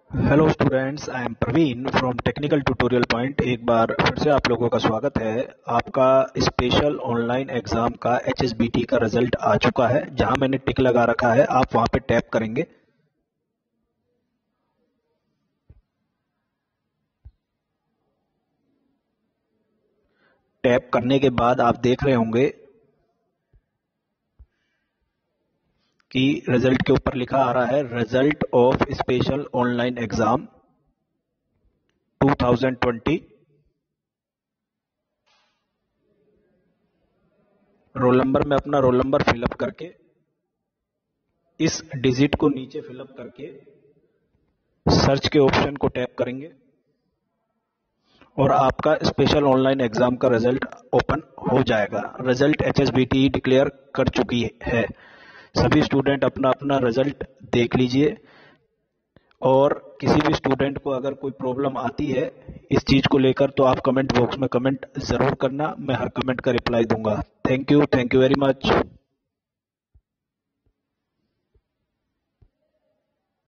Hello students, I am Praveen from technical tutorial point. एक बार फिर से आप लोगों का स्वागत है। आपका स्पेशल ऑनलाइन एग्जाम का HSBT का रिजल्ट आ चुका है। जहां मैंने टिक लगा रखा है आप वहां पे टैप करेंगे। टैप करने के बाद आप देख रहे होंगे कि रिजल्ट के ऊपर लिखा आ रहा है result of special online exam 2020। Roll number में अपना रोल नंबर फिलअप करके इस डिजिट को नीचे फिलअप करके सर्च के ऑप्शन को टैप करेंगे और आपका स्पेशल ऑनलाइन एग्जाम का रिजल्ट ओपन हो जाएगा। रिजल्ट HSBT डिक्लेयर कर चुकी है। सभी स्टूडेंट अपना अपना रिजल्ट देख लीजिए और किसी भी स्टूडेंट को अगर कोई प्रॉब्लम आती है इस चीज को लेकर तो आप कमेंट बॉक्स में कमेंट जरूर करना। मैं हर कमेंट का रिप्लाई दूंगा। Thank you very much.